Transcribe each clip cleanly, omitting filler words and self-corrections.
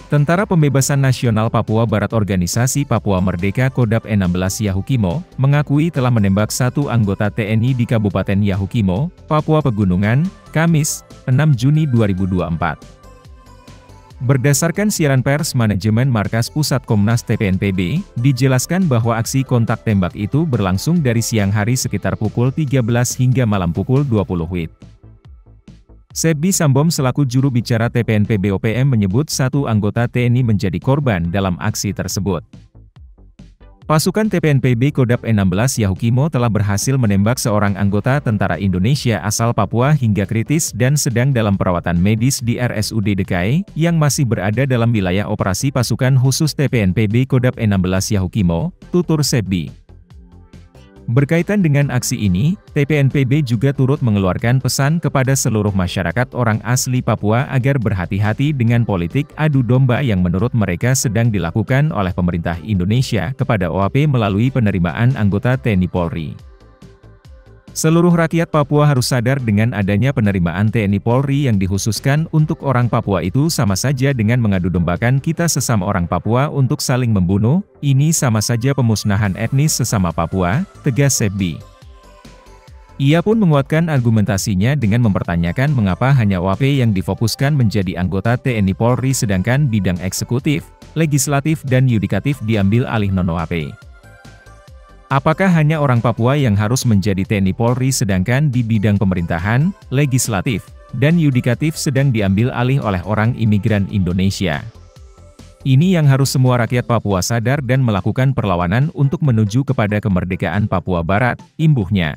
Tentara Pembebasan Nasional Papua Barat Organisasi Papua Merdeka Kodap 16 Yahukimo, mengakui telah menembak satu anggota TNI di Kabupaten Yahukimo, Papua Pegunungan, Kamis, 6 Juni 2024. Berdasarkan siaran pers manajemen Markas Pusat Komnas TPNPB, dijelaskan bahwa aksi kontak tembak itu berlangsung dari siang hari sekitar pukul 13 hingga malam pukul 20 WIB. Sebbi Sambom selaku juru bicara TPNPB OPM menyebut satu anggota TNI menjadi korban dalam aksi tersebut. Pasukan TPNPB Kodap 16 Yahukimo telah berhasil menembak seorang anggota tentara Indonesia asal Papua hingga kritis dan sedang dalam perawatan medis di RSUD DKI, yang masih berada dalam wilayah operasi pasukan khusus TPNPB Kodap 16 Yahukimo, tutur Sebbi. Berkaitan dengan aksi ini, TPNPB juga turut mengeluarkan pesan kepada seluruh masyarakat orang asli Papua agar berhati-hati dengan politik adu domba yang menurut mereka sedang dilakukan oleh pemerintah Indonesia kepada OAP melalui penerimaan anggota TNI Polri. Seluruh rakyat Papua harus sadar dengan adanya penerimaan TNI Polri yang dikhususkan untuk orang Papua itu sama saja dengan mengadu dombakan kita sesama orang Papua untuk saling membunuh, ini sama saja pemusnahan etnis sesama Papua, tegas Sebbi. Ia pun menguatkan argumentasinya dengan mempertanyakan mengapa hanya OAP yang difokuskan menjadi anggota TNI Polri sedangkan bidang eksekutif, legislatif dan yudikatif diambil alih non-OAP. Apakah hanya orang Papua yang harus menjadi TNI Polri sedangkan di bidang pemerintahan, legislatif, dan yudikatif sedang diambil alih oleh orang imigran Indonesia? Ini yang harus semua rakyat Papua sadar dan melakukan perlawanan untuk menuju kepada kemerdekaan Papua Barat, imbuhnya.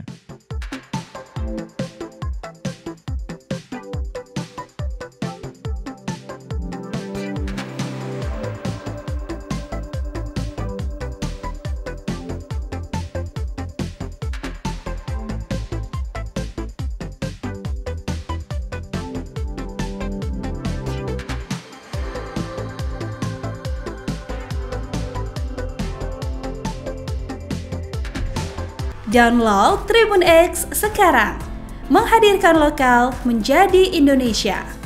Download Tribun X sekarang, menghadirkan lokal menjadi Indonesia.